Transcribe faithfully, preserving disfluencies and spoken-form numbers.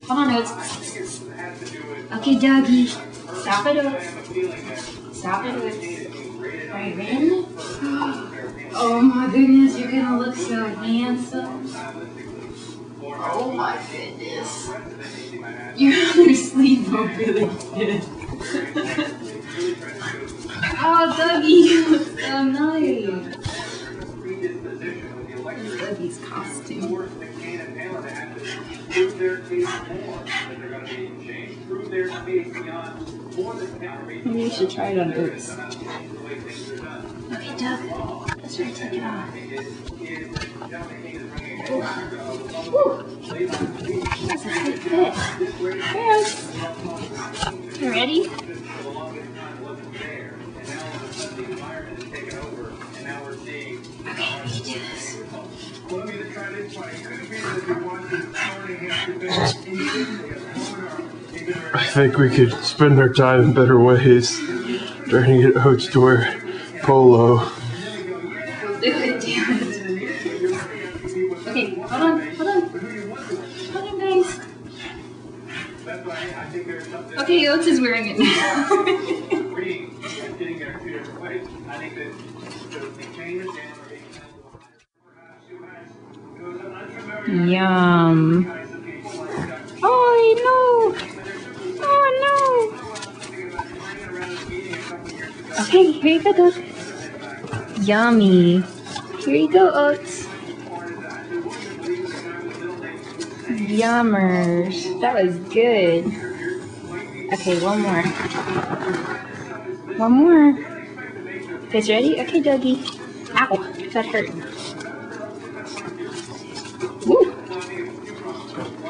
Hold on, Oats. Okay, doggy. Stop it, Oats. Stop it, Oats. Right, ready? Oh my goodness, you're gonna look so handsome. Oh my goodness. You're sleeping really good. Oh, doggy, you look so nice. Dougie's costume. Maybe you should try it on Oats. Okay, Doug, let's try to take it off. Ooh. Ooh. That's a tight fit. Here. You ready? Okay, we can do this. I think we could spend our time in better ways trying to get Oats to wear polo. We'll do it, damn it. Okay, hold on, hold on. Hold on, guys. Okay, Oats is wearing it now. Yum. Oh no! Oh no! Okay, here you go, Doug. Yummy. Here you go, Oats. Yummers. That was good. Okay, one more. One more. You guys ready? Okay, doggy. Ow, that hurt. Woo.